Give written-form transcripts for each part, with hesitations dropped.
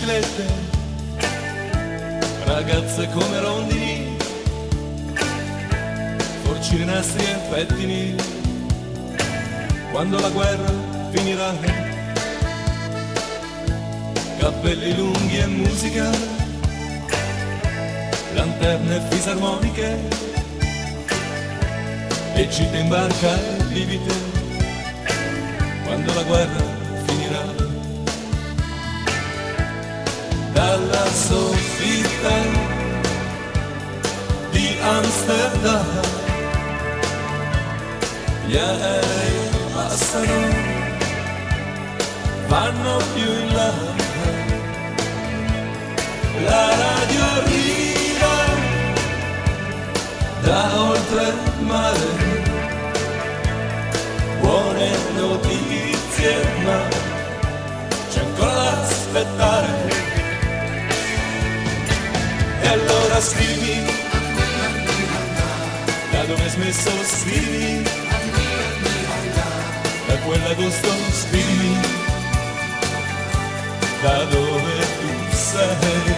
biciclette, ragazze come rondini, forcini, nastri e pettini. Quando la guerra finirà, cappelli lunghi e musica, lanterne fisarmoniche e gite in barca bibite. Quando la guerra finirà, dalla soffitta di Amsterdam gli aerei passano, vanno più in là, la radio arriva da oltre il mare, buone notizie ma c'è ancora da aspettare. E allora scrivimi, da dove hai smesso scrivimi, da quell'agosto scrivimi, da dove tu sei.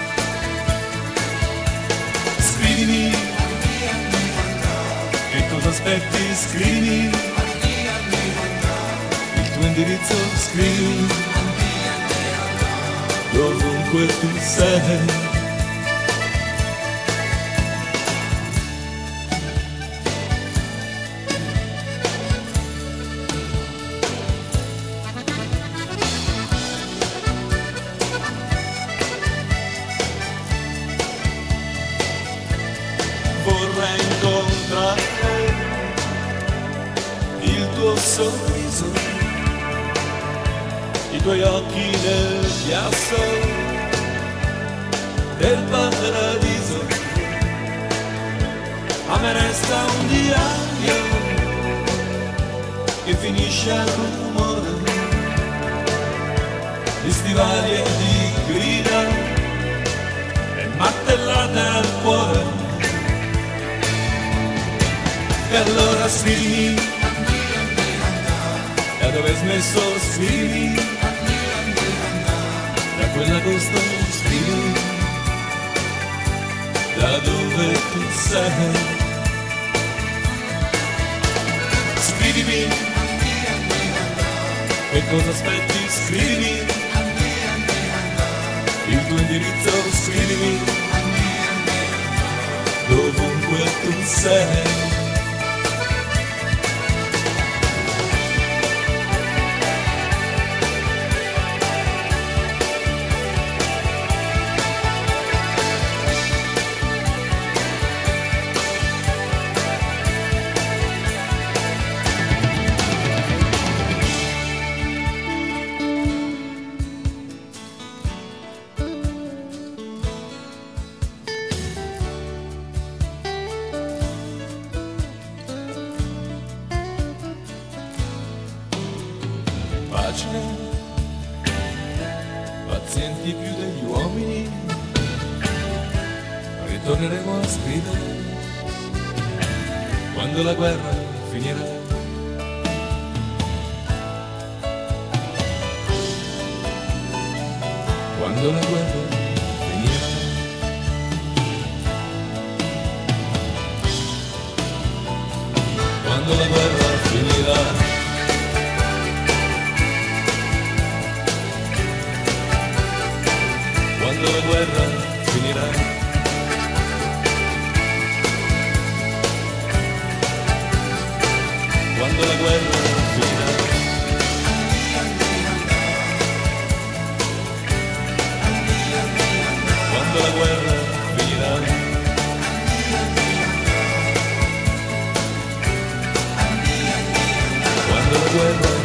Scrivimi, che cosa aspetti, scrivimi, il tuo indirizzo scrivimi, dovunque tu sei. Vorrei incontrare il tuo sorriso, i tuoi occhi nel ghiaccio del paradiso. A me resta un diario che finisce al rumore di stivali e di grida e martellate al cuore. E allora scrivimi, da dove hai smesso scrivimi, da quell'agosto scrivimi, da dove tu sei. Scrivimi, che cosa aspetti, scrivimi, il tuo indirizzo scrivimi, dovunque tu sei. Pace, pazienti più degli uomini, ritorneremo a scrivere quando la guerra finirà. Quando la guerra finirà. Quando la guerra finirà. Quando la guerra finirà. Quando la guerra finirà. Quando la guerra finirà. Quando la guerra